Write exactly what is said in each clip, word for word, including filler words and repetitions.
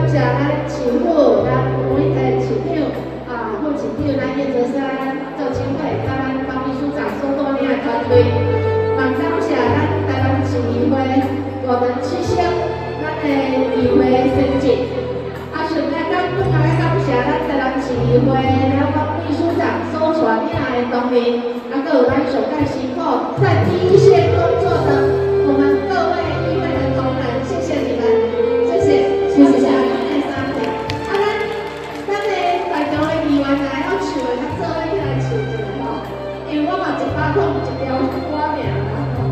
感谢咱市府、咱每个市长啊，副市长咱叶泽山赵清惠，甲咱高秘书长所带领的团队，嘛感谢咱台湾市议会五年七星，咱的议会升级。啊，顺便咱更加感谢咱台湾市议会了高秘书长所带领的动力，啊，还有咱上届辛苦在第一线工作的我们各位议会的同仁，谢谢你们，谢谢，谢谢咱的三位。啊，咱咱的在场的议员来要唱的，较做伙起来唱一下吼，因为我嘛一百空一条歌名啦。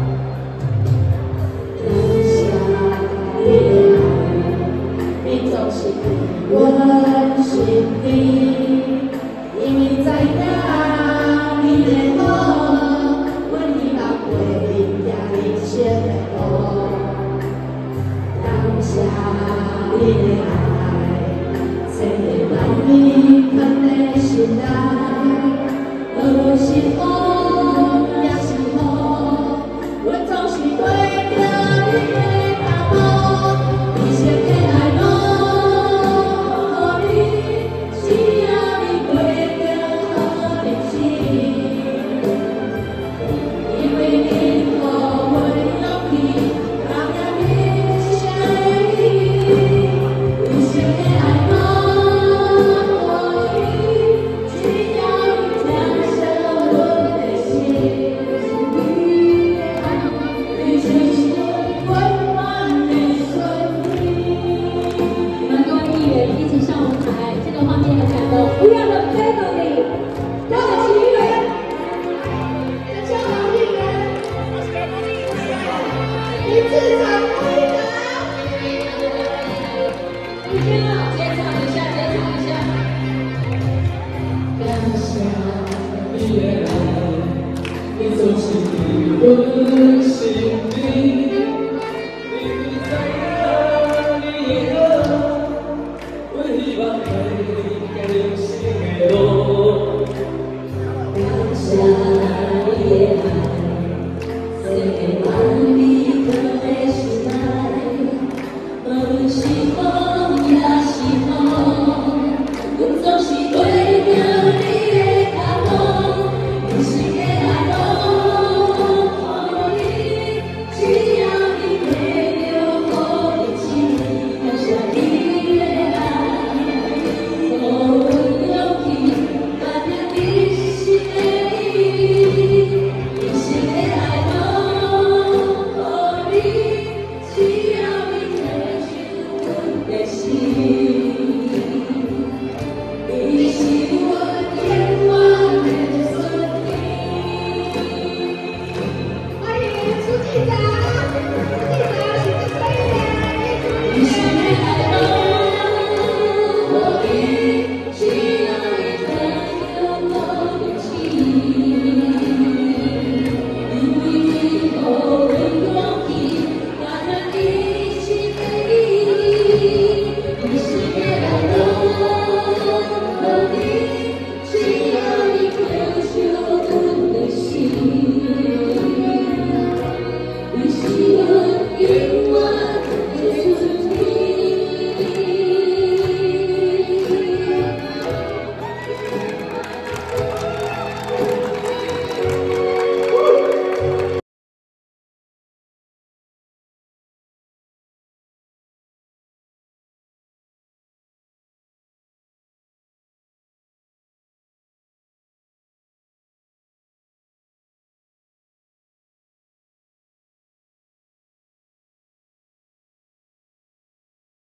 感谢你的爱，你总是关心你，因为知影你的好，阮希望陪你行人生的路。感谢你的爱，千万你放在心内，无论是好也是好，阮总是跟着你的脚步，一生的爱拢予你，只要你过着好日子，因为你给我勇气，感谢你写的你，一生的爱拢予你，只要你接受我的心，你的爱，你就是温暖的顺利。我们各位议员一起上舞台，这个画面很感动。不要的 family， 高雄议员，高雄议员，林志长议员，你听了，接唱一下，接唱一下。感谢你的爱，你总是温馨的。感谢你的爱，千万你放在心内，无论是好也是好，阮总是跟着你的脚步，一生的爱拢予你，只要你过着好日子，感谢你的爱，予阮勇气，感谢你是的你，一生的爱拢予你，只要你接受阮的心。